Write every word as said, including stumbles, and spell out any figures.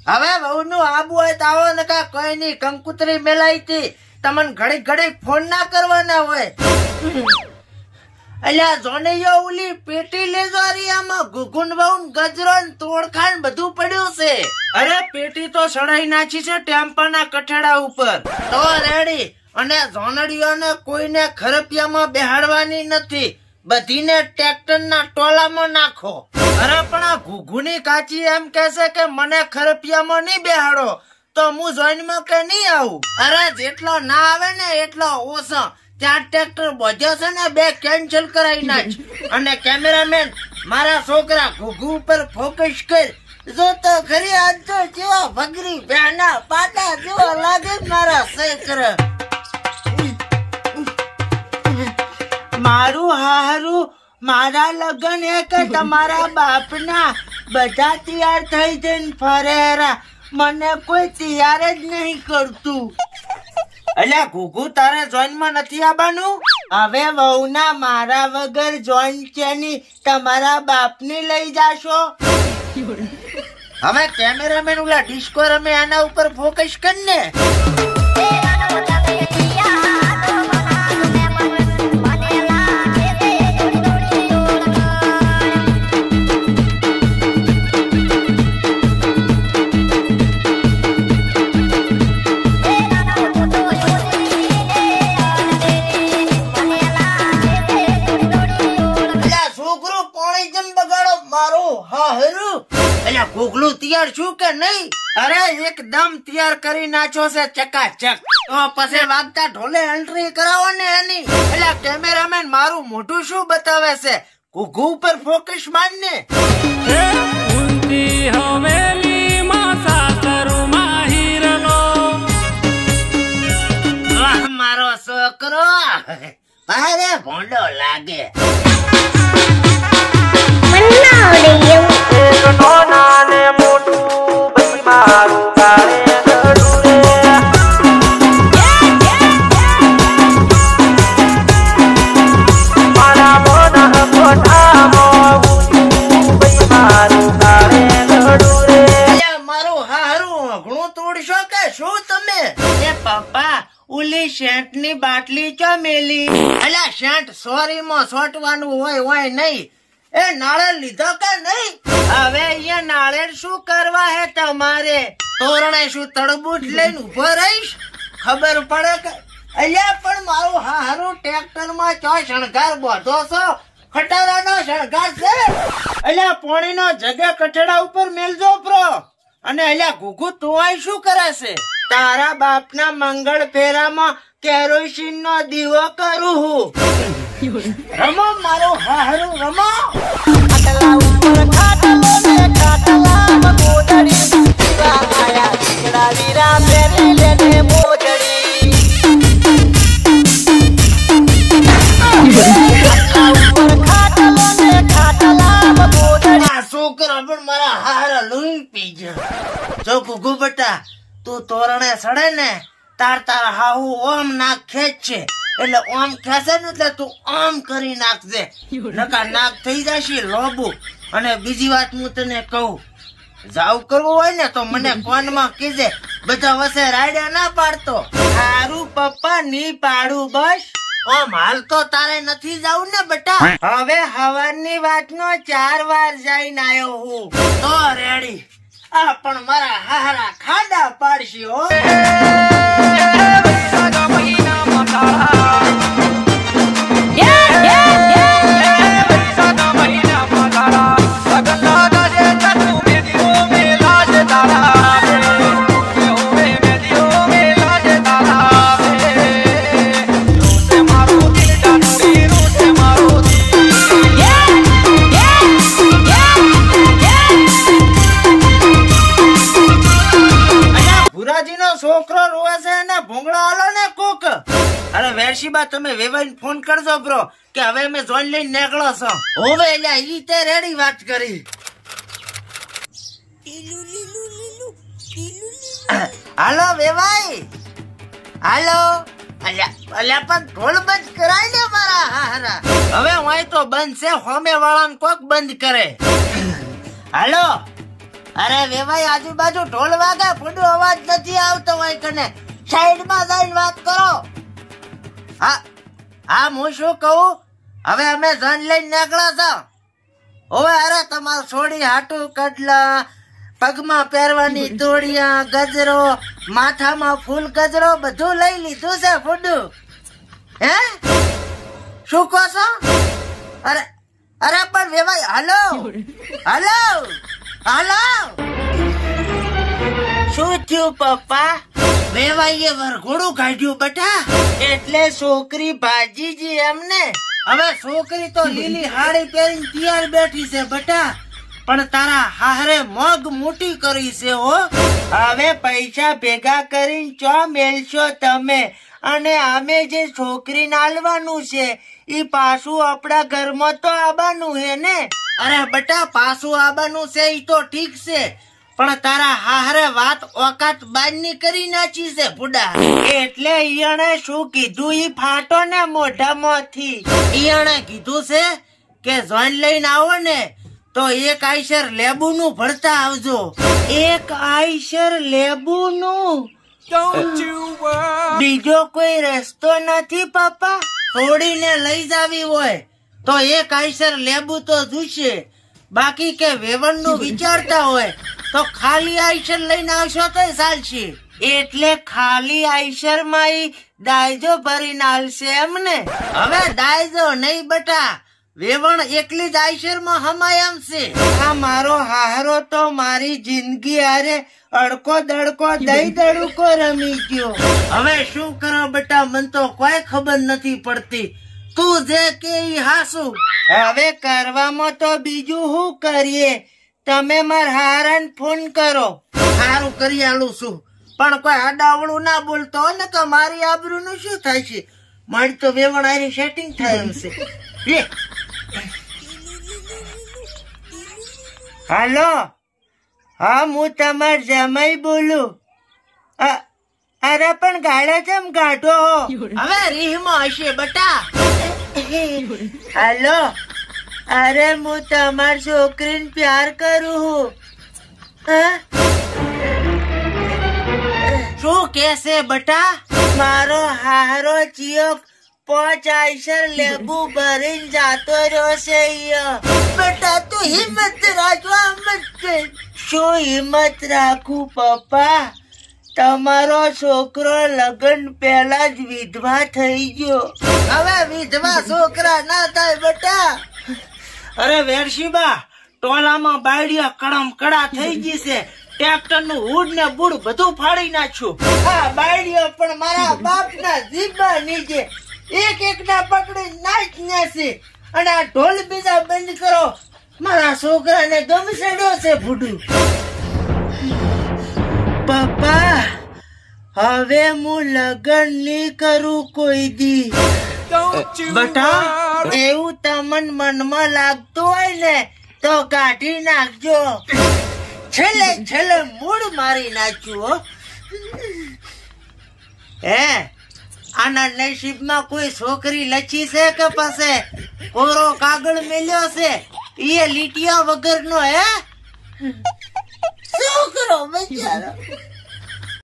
હવે વહુ નું આબુ હોય તો આવો ને કા કોઈ નઈ કંકુતરી મેલાઈ હતી તમને ઘડી ઘડી ફોન ના કરવાના હોય અલ્યા જોનૈયો ઓલી પેટી લેજો આમાં ગુગુન વહુ ગજરો ને તોડખાન બધું પડ્યું છે અરે પેટી તો સડાઈ નાખી છે ટેમ્પાના કઠેડા ઉપર તો રેડી અને જોનડીઓને કોઈને ખરપિયામાં બેહાડવાની નથી બધીને ટ્રેક્ટર ના ટોલામાં નાખો અરે પણ આ ઘુઘુની કાચી એમ કહેશે કે મને ખરપિયામાં નહીં બેહાડો તો હું જોઈનમાં કે નહીં આવું અરે જેટલો ના આવે ને એટલો ઓછો ત્યાં ટ્રેક્ટર બોધ્યો છે ને બે કેન્સલ કરાવી નાખ અને કેમેરામેન મારા છોકરા ઘુઘુ ઉપર ફોકસ કર જો તો ખરી આજ તો જેવો ભગરી બેના પાટા જેવો લાગે મારા છોકરા મારું હારું મારા લગન હે કે તમારા બાપના બધા તૈયાર થઈ જઈને ફરેરા મને કોઈ તૈયાર જ નહીં કરતું અલ્યા ઘુઘુ તારે જોઈન માં નથી આવવાનું હવે વહુના મારા વગર જોઈન ચેની તમારા બાપની લઈ જાશો હવે કેમેરામેન ઓલા ડિસ્કો રમે આના ઉપર ફોકસ કર ને ઘોઘલું તૈયાર છું કે નહીં અરે એકદમ તૈયાર કરી નાખ્યો છે ચકાચક તો પછી વાગતા ઢોલે એન્ટ્રી કરાવો ને એની એટલે કેમેરામેન મારું મોઢું શું બતાવે છે ઘુઘુ ઉપર ફોકસ માર ને મારો છોકરો અરે ભોંડો લાગે શેન્ટ ની બાટલી ચો મેલી અલ્યા શેન્ટ સોરી માં સોટવાનું હોય હોય નહીં એ નાળેર લીધો કે નહીં હવે અહીંયા નાળેર શું કરવા હે તમારે તોરણે શું તડબૂચ લઈને ઉભો રહીશ ખબર પડે કે અલ્યા પણ મારું હારું ટ્રેક્ટર માં ચો શણગાર બોધો છો ખટારાનો શણગાર છે અલ્યા પોણી નો જગે કઠેડા ઉપર મેલજો પ્રો અને અલ્યા ઘુઘુ તું અહીં શું કરે છે તારા બાપના મંગળ ફેરામાં કેરોસીન નો દીવો કરું હું રમો મારો હારું રમો ખાટલા ઉપર ખાટલો ને ખાટલા મોજડી દીવા આયા દીકરા વીરા ફેરી લેને મોજડી ખાટલા ઉપર ખાટલો ને ખાટલા મોજડી આ છોકરા પણ મારા હારા લોહી પી ગયા જો ઘુઘુ બટા તું તોરણે સડે ને તાર તાર હાહુ ઓમ નાક ખેંચ છે એટલે ઓમ ખેંચે ને એટલે તું ઓમ કરી નાખજે નકા નાક થઈ જશે લોબુ અને બીજી વાત હું તને કહું જાવ કરવું હોય ને તો મને કોનમાં કીધે બધા વસે રાડ્યા ના પાડતો હારું પપ્પા ની પાડું બસ ઓમ હાલ તો તારે નથી જાવું ને બેટા હવે હવારની વાત નો ચાર વાર જઈને આવ્યો હું તો રેડી આ પણ મારા હારા ખાડા પાડશી હો છોકરો રોવે છે ને ભૂંગળા હાલો ને કોક અરે વેરશીબા તમે વેવાઈને ફોન કરજો બ્રો કે હવે મેં જોઈન લઈને નીકળો છો હવે એટલે ઈ તે રેડી વાત કરી હાલો વેવાઈ હાલો અલ્યા અલ્યા પણ ઢોલ બંધ કરાય ને મારા હારા હવે હું તો બંધ છે હોમે વાળાને કોક બંધ કરે હાલો અરે વેવાઈ આજુબાજુ ઢોલ વાગે ફૂડો અવાજ નથી આવતો હોય કને સાઈડ માં જઈને વાત કરો. હા હા હું શું કહું, હવે અમે જન લઈને નીકળ્યા છો. હવે અરે તમારું છોડી હાટું કડલા, પગમાં પહેરવાની તોડિયા, ગજરો, માથામાં ફૂલ ગજરો બધું લઈ લીધું છે ફૂડું. હે શું કહો છો? અરે અરે પણ વેવાઈ હાલો હાલો હાલો. શું થયું પપ્પા? વેવાઈએ વરઘોડું કાઢ્યું બટા, એટલે છોકરી ભાજીજી એમને. હવે છોકરી તો લીલી હાડી પહેરીને તૈયાર બેઠી છે બટા, પણ તારા હારે મોગ મોટી કરી છે હો. હવે પૈસા ભેગા કરીને ચો મેલશો તમે, અને આમે જે છોકરી નાલવાનું છે ઈ પાછું આપણા ઘરમાં તો આવવાનું હે ને. અરે બટા પાછું આવવાનું છે ઈ તો ઠીક છે, પણ તારા હારે વાત ઓકાત બારની કરી નાખી છે ફુડા. એટલે ઈયણે શું કીધું ઈ ફાટો ને મોઢામાંથી. ઈયણે કીધું છે કે જોઈન લઈને આવો ને તો એક આઈશર લેબુ નું ભરતા આવજો. એક આઈશર લેબુ નું? બીજો કોઈ રસ્તો નથી પપ્પા? થોડીને લઈ જાવી હોય તો એક આઈશર લેબુ તો જોશે, બાકી કે વેવણ નું વિચારતા હોય તો ખાલી આઈશર લઈને આવશો તો ચાલશે. એટલે ખાલી આઈશર માં ઈ દાયજો ભરીને આવશે એમને? હવે દાયજો નહીં બટા, વેવણ એકલી જ આઈશર માં હમાય એમ છે. આ મારો હારો તો મારી જિંદગી હારે અડકો દડકો દઈ દડકો રમી ગયો. હવે શું કરો બટા, મને તો કોઈ ખબર નથી પડતી. તું જે કે ઈ હાસું. હવે કરવામાં તો બીજું શું કરીએ, તમે માર હારાને ફોન કરો. સારું કરી આલું છું, પણ કોઈ અડાવડું ના બોલતો ને કે મારી આબરૂ નું શું થાય છે. મારી તો વેવણ આરી સેટિંગ થાય એમ છે. લે હાલો, હા હું તમાર જમાઈ બોલું. અરે પણ ગાળા કેમ કાઢો? હવે રીહમાં હશે બટા. હાલો, અરે હું તમાર છોકરીને પ્યાર કરું. શું કેસે બટા? મારો હારો ચિયો પાંચ આઈશર લેબુ ભરીને જાતો રહ્યો છે. બેટા તું હિંમત રાખવા મત. શું હિંમત રાખું પપ્પા? તમારો છોકરો લગ્ન પહેલા જ વિધવા થઈ ગયો. હવે વિધવા છોકરા ના થાય બેટા. અરે વેરશીબા, ટોલામાં બાયડિયા કડમ કડા થઈ ગઈ છે. ટ્રેક્ટર નું હુડ ને બુડ બધું ફાડી નાખ્યું. હા બાયડિયો પણ મારા બાપ ના જીબા નીચે એક એક ના પકડી નાચ નાશે. અને આ ઢોલ બીજા બંધ કરો, મારા છોકરાને ગમસેડ્યો છે ભૂડું. પપ્પા હવે હું લગન નહીં કરું કોઈ દી. બટા એવું તમને મનમાં લાગતું હોય ને તો કાઢી નાખજો. છેલ્લે છેલ્લે મૂળ મારી નાખ્યું. હે આના નસીબમાં કોઈ છોકરી લચી છે કે પાસે કોરો કાગળ મેલ્યો છે એ લીટિયા વગરનો? હે છોકરો બચારો